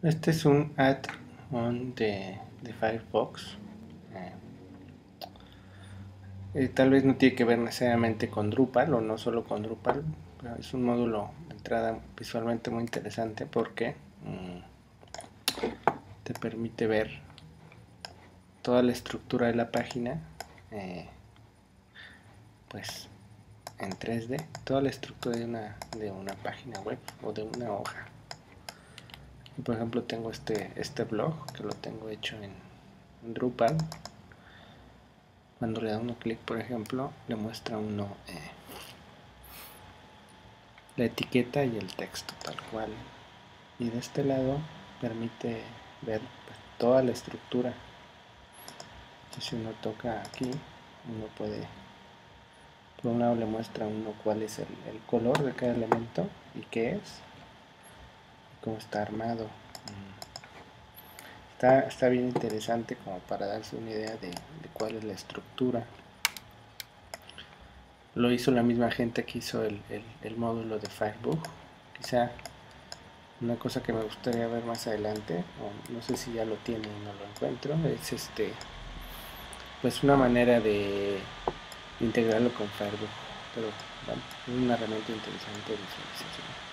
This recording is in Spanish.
Este es un add-on de Firefox. Eh, Tal vez no tiene que ver necesariamente con Drupal o no solo con Drupal, pero es un módulo de entrada visualmente muy interesante porque te permite ver toda la estructura de la página, eh, pues en 3D, toda la estructura de una página web o de una hoja. Y por ejemplo tengo este blog que lo tengo hecho en Drupal. Cuando le da uno clic, por ejemplo, le muestra uno la etiqueta y el texto tal cual. Y de este lado permite ver pues, toda la estructura. Entonces, si uno toca aquí, uno puede, por un lado le muestra a uno cuál es el color de cada elemento y qué es, y cómo está armado. Está bien interesante como para darse una idea de cuál es la estructura. Lo hizo la misma gente que hizo el módulo de Firebug. Quizá una cosa que me gustaría ver más adelante, o no sé si ya lo tiene y no lo encuentro, es pues una manera de integrarlo con Firebug. Pero bueno, es una herramienta interesante de visualización.